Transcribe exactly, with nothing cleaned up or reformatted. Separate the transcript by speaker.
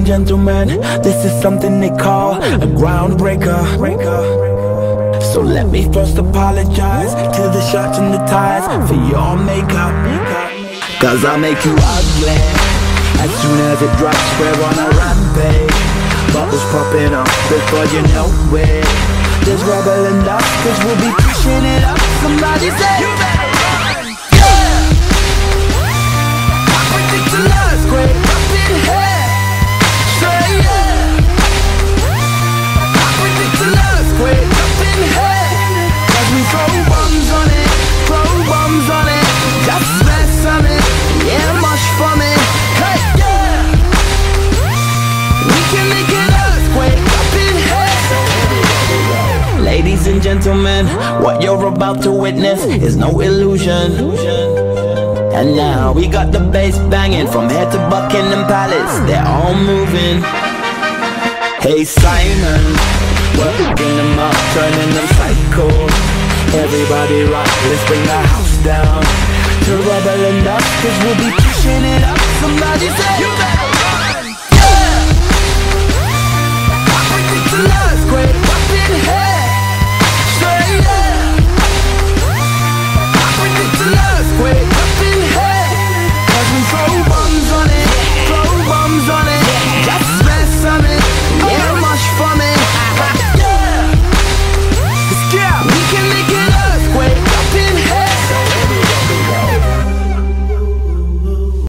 Speaker 1: gentlemen, this is something they call a groundbreaker. So let me first apologize to the shirts and the ties for your makeup, cause I'll make you ugly as soon as it drops. We're on a rampage, bubbles popping up before you know it. There's rubble and dust, cause we'll be pushing it up. Somebody say you better run, yeah. I predict an earthquake up in here, say yeah. I predict an earthquake up in here, cause we throw bombs on it, throw bombs on it, just mess on it, yeah, mush from it, hey, yeah. We can make an earthquake up in here. Ladies and gentlemen, what you're about to witness is no illusion. And now we got the bass banging from here to Buckingham Palace. They're all moving. Hey Simon, working them up, turning them psycho. Everybody rock, let's bring the house down to rubble and dust, cause we'll be pushing it up. Somebody say you better run, yeah. I predict an earthquake up in here.